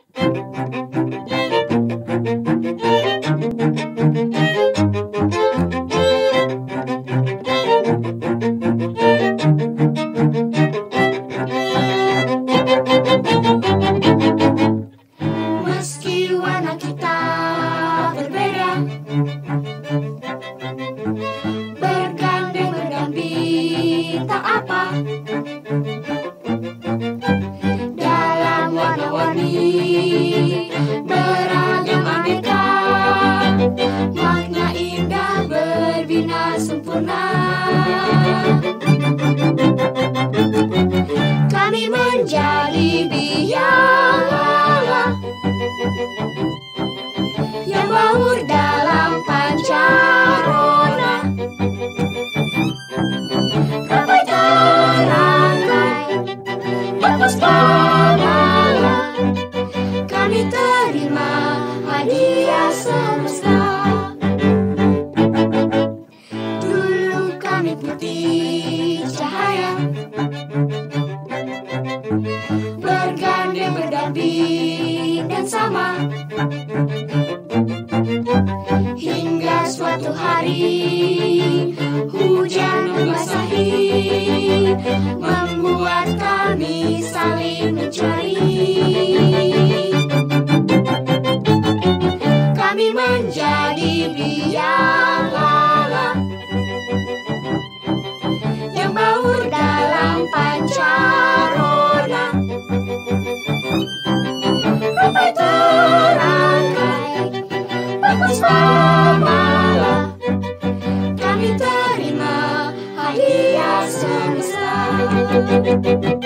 Meski warna kita berbeda, bergandeng berdamping tak apa. Dalam warna-warni beragam aneka, makna indah berbina sempurna. Kami menjadi biang lala yang baur dalam pancarona. Ramai terangkai berpuspa mala, kami terima hadiah semesta. Dulu kami putih cahaya, bergandeng berdamping dan sama. Hingga suatu hari hujan membasahi, membuat kami saling mencari. Kami menjadi biang lala yang baur dalam pancarona. Ramai terangkai berpuspa mala, kami terima hadiah semesta.